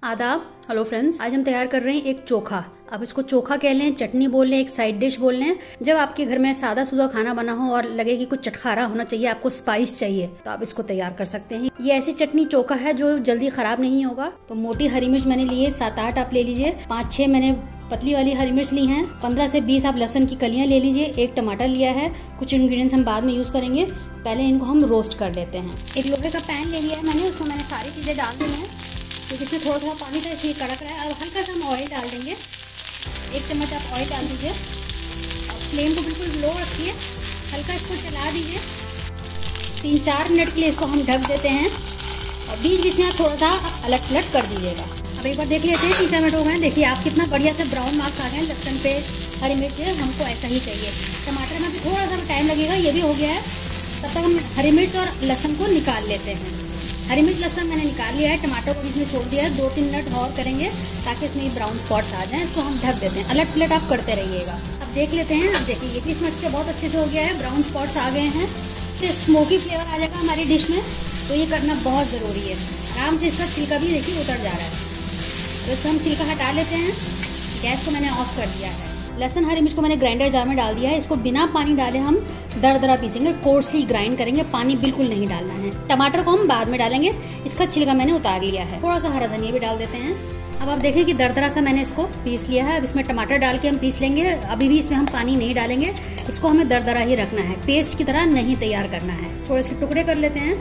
आदाब। Hello friends, आज हम तैयार कर रहे हैं एक चोखा। आप इसको चोखा कह लें, चटनी बोल लें, एक साइड डिश बोल लें। जब आपके घर में सादा सुदा खाना बना हो और लगे कि कुछ चटखारा होना चाहिए, आपको स्पाइस चाहिए, तो आप इसको तैयार कर सकते हैं। ये ऐसी चटनी चोखा है जो जल्दी खराब नहीं होगा। तो मोटी हरी मिर्च मैंने ली है 7-8 आप ले लीजिए। 5-6 मैंने पतली वाली हरी मिर्च ली हैं। 15 से 20 आप लहसुन की कलियां ले लीजिए। एक टमाटर लिया है। कुछ इंग्रेडिएंट्स हम बाद में यूज करेंगे, पहले इनको हम रोस्ट कर लेते हैं। एक लोहे का पैन ले लिया है मैंने, उसमें मैंने सारी चीजें डाल दी हैं क्योंकि इसमें थोड़ा थोड़ा पानी था इसलिए कड़क रहा है। अब हल्का सा हम ऑयल डाल देंगे। 1 चम्मच आप ऑयल डाल दीजिए और फ्लेम को बिल्कुल लो रखिए। हल्का इसको चला दीजिए। 3-4 मिनट के लिए इसको हम ढक देते हैं और बीच बीच में आप थोड़ा सा अलट पलट कर दीजिएगा। अब एक बार देख लेते हैं 3-4 मिनट हो गए। देखिए आप कितना बढ़िया से ब्राउन मार्क्स आ गए लहसुन पे, हरी मिर्च है, हमको ऐसा ही चाहिए। टमाटर में भी थोड़ा सा टाइम लगेगा, ये भी हो गया है। तब तक हम हरी मिर्च और लहसुन को निकाल लेते हैं। हरी मिर्च लहसुन मैंने निकाल लिया है। टमाटर को इसमें छोड़ दिया है। 2-3 मिनट और करेंगे ताकि इसमें ब्राउन स्पॉट्स आ जाएं। इसको हम ढक देते हैं। अलट पलट आप करते रहिएगा। अब देख लेते हैं। अब देखिए ये भी इसमें बहुत अच्छे से हो गया है। ब्राउन स्पॉट्स आ गए हैं। इससे स्मोकी फ्लेवर आ जाएगा हमारी डिश में, तो ये करना बहुत ज़रूरी है। आराम से इसका छिलका भी देखिए उतर जा रहा है। तो इसको हम छिलका हटा लेते हैं। गैस को मैंने ऑफ कर दिया है। लहसुन हरी मिर्च को मैंने ग्राइंडर जार में डाल दिया है। इसको बिना पानी डाले हम दरदरा पीसेंगे, कोर्सली ग्राइंड करेंगे। पानी बिल्कुल नहीं डालना है। टमाटर को हम बाद में डालेंगे। इसका छिलका मैंने उतार लिया है। थोड़ा सा हरा धनिया भी डाल देते हैं। अब आप देखें कि दरदरा सा मैंने इसको पीस लिया है। अब इसमें टमाटर डाल के हम पीस लेंगे। अभी भी इसमें हम पानी नहीं डालेंगे। इसको हमें दरदरा ही रखना है, पेस्ट की तरह नहीं तैयार करना है। थोड़े से टुकड़े कर लेते हैं।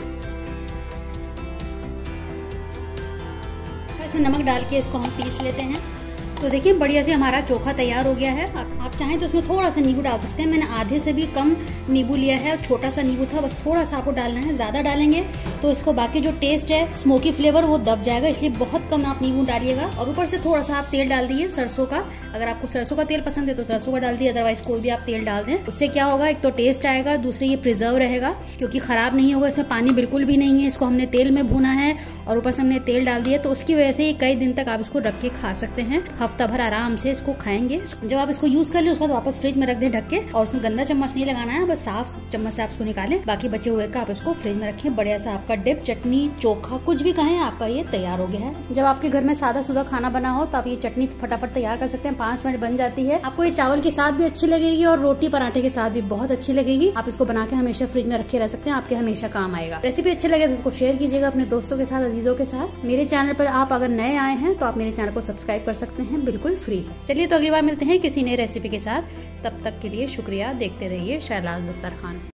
इसमें नमक डाल के इसको हम पीस लेते हैं। तो देखिए बढ़िया से हमारा चोखा तैयार हो गया है। आप चाहें तो इसमें थोड़ा सा नींबू डाल सकते हैं। मैंने आधे से भी कम नींबू लिया है। छोटा सा नींबू था, बस थोड़ा सा आपको डालना है। ज़्यादा डालेंगे तो इसको बाकी जो टेस्ट है, स्मोकी फ्लेवर, वो दब जाएगा। इसलिए बहुत कम आप नींबू डालिएगा। और ऊपर से थोड़ा सा आप तेल डाल दिए सरसों का। अगर आपको सरसों का तेल पसंद है तो सरसों का डाल दिए, अदरवाइज कोई भी आप तेल डाल दें। उससे क्या होगा, एक तो टेस्ट आएगा, दूसरे ये प्रिजर्व रहेगा क्योंकि खराब नहीं होगा। इसमें पानी बिल्कुल भी नहीं है। इसको हमने तेल में भुना है और ऊपर से हमने तेल डाल दिया, तो उसकी वजह से कई दिन तक आप इसको रख के खा सकते हैं। हफ्ता भर आराम से इसको खाएंगे। जब आप इसको यूज कर ले उसके बाद वापस फ्रिज में रख दें ढक के। और उसमें गंदा चम्मच नहीं लगाना है, बस साफ चम्मच से आप इसको निकालें। बाकी बचे हुए का आप इसको फ्रिज में रखें। बढ़िया सा आपका डिप, चटनी, चोखा, कुछ भी कहें, आपका ये तैयार हो गया है। जब आपके घर में सादा सुदा खाना बना हो तो आप ये चटनी फटाफट तैयार कर सकते हैं। 5 मिनट बन जाती है। आपको ये चावल के साथ भी अच्छी लगेगी और रोटी पराठे के साथ भी बहुत अच्छी लगेगी। आप इसको बना के हमेशा फ्रिज में रखे रह सकते हैं। आपके हमेशा काम आएगा। रेसिपी अच्छी लगे तो उसको शेयर कीजिएगा अपने दोस्तों के साथ, अजीजों के साथ। मेरे चैनल पर आप अगर नए आए हैं तो आप मेरे चैनल को सब्सक्राइब कर सकते हैं, बिल्कुल फ्री है। चलिए तो अगली बार मिलते हैं किसी नई रेसिपी के साथ। तब तक के लिए शुक्रिया। देखते रहिए शहनाज दस्तरखान।